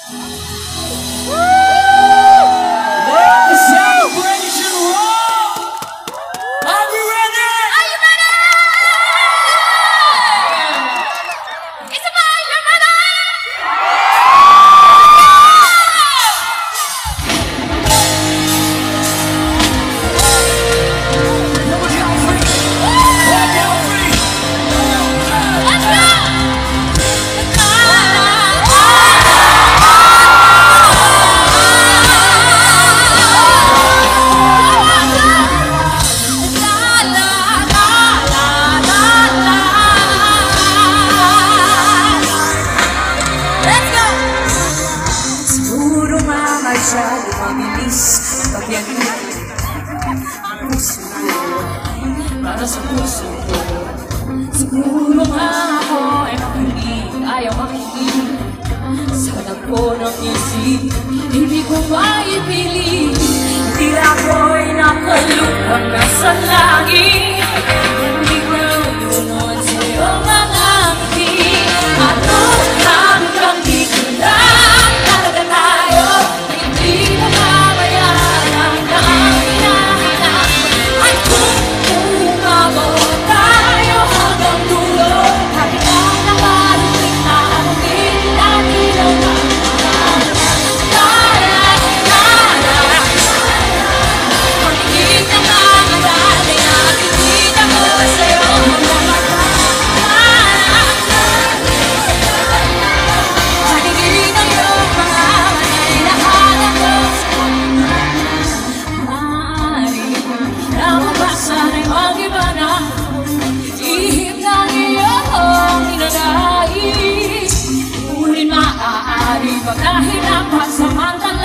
Masyado mabilis pagyanig ang puso ko para sa puso ko. Siguro nga ako ay makinig, ayaw makinig sa nagpo ng isip, hindi ko maipilit. Hindi ako'y nakalupang nasa langit, hindi ko nunod sa'yo mga ngiti. Ano hanggang dito lang talaga tayo, hindi na mabayaran na ang hinahanap. Ay kung umabot tayo hanggang dulo, kahit ang nakarating na ang hindi natin ang pag-ibig na mga dali at hindi na ko sa'yo paligid ang iyong mga ay lahat ako maaari na mabasa ay mag-iba na ihip ng iyong inanais. Ngunit maaari pagkahinap at samantala